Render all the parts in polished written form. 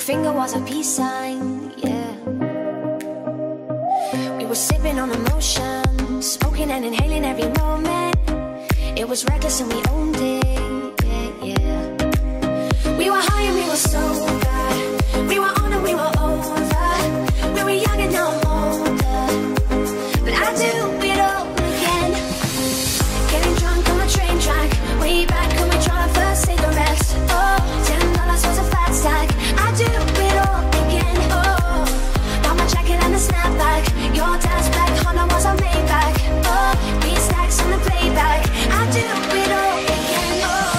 finger was a peace sign, yeah. We were sipping on emotion, smoking and inhaling every moment. It was reckless and we owned it, yeah, yeah. We were high and we were sober. We were on and we were over. We were young and now I'm older, but I do it all again. Getting drunk on the train track, way back when we tried our first cigarettes. Oh, $10 was a fat stack. I do it all again. Oh, got my jacket and the snapback. Your dad's black Honda was a Maybach. Oh, beat stacks on the playback. I do it all again. Oh.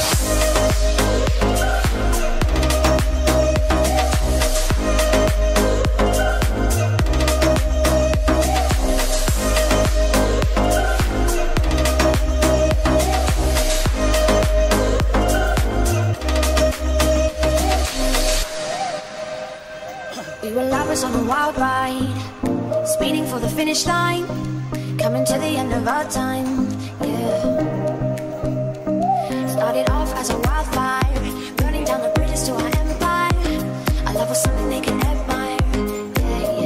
We were lovers on a wild ride, speeding for the finish line, coming to the end of our time, yeah. Started off as a wildfire, burning down the bridges to our empire. Our love was something they could admire, yeah,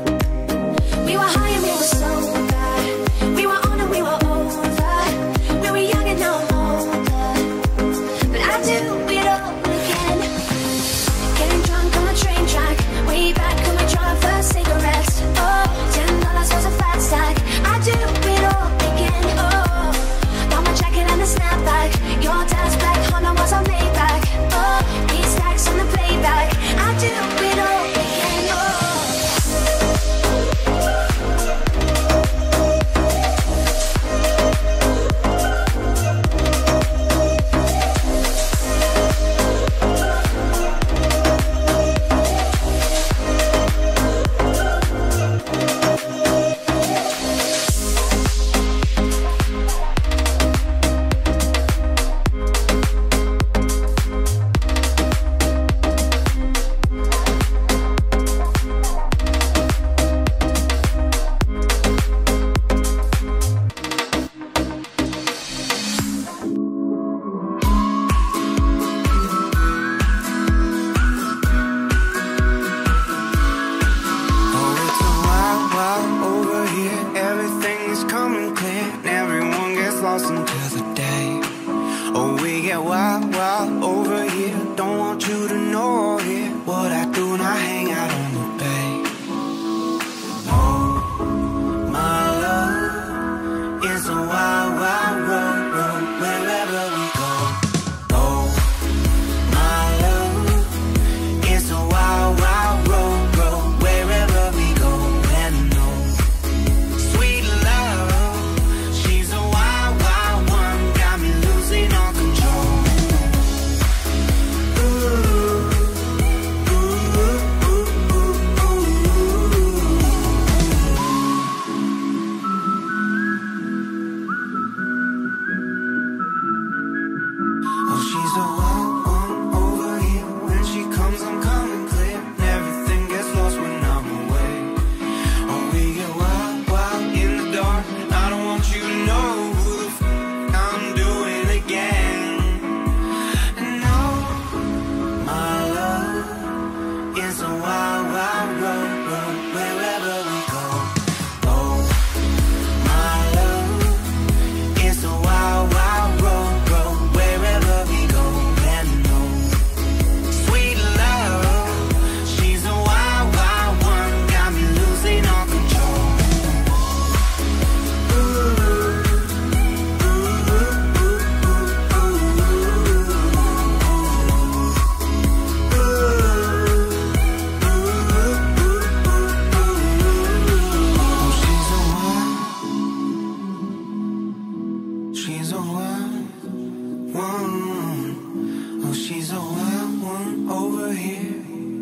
yeah. We were high and we were sober. We were on and we were over. We were young and now I'm older, but I do it all again. Getting drunk on the train track, way back when we tried our first cigarettes. Oh, $10 was a fat stack. I do it all again. Oh, got my jacket and the snapback. Your dad's black Honda was a Maybach. Oh, beat stacks on the playback. I do it all again. Oh.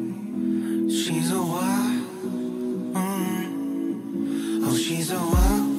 She's a wild